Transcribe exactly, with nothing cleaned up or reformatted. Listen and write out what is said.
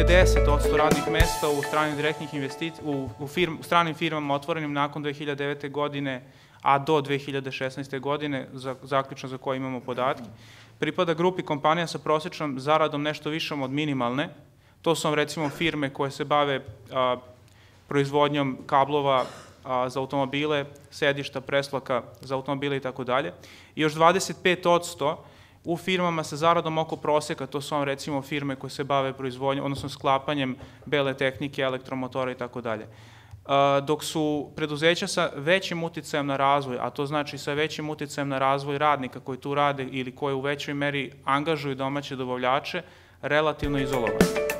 pedeset posto radnih mesta u stranim direktnih investicija, u, u, firm, u stranim firmama otvorenim nakon dve hiljade devete. godine, a do dve hiljade šesnaeste. godine, za, zaključno za koje imamo podatke, pripada grupi kompanija sa prosječnom zaradom nešto višom od minimalne. To su vam recimo firme koje se bave a, proizvodnjom kablova a, za automobile, sedišta, preslaka za automobile i tako dalje. I još dvadeset pet posto u firmama sa zaradom oko proseka, to su vam recimo firme koje se bave proizvodnjom, odnosno sklapanjem bele tehnike, elektromotora i tako dalje. Dok su preduzeća sa većim uticajem na razvoj, a to znači sa većim uticajem na razvoj radnika koji tu rade ili koji u većoj meri angažuju domaće dobavljače, relativno izolovani.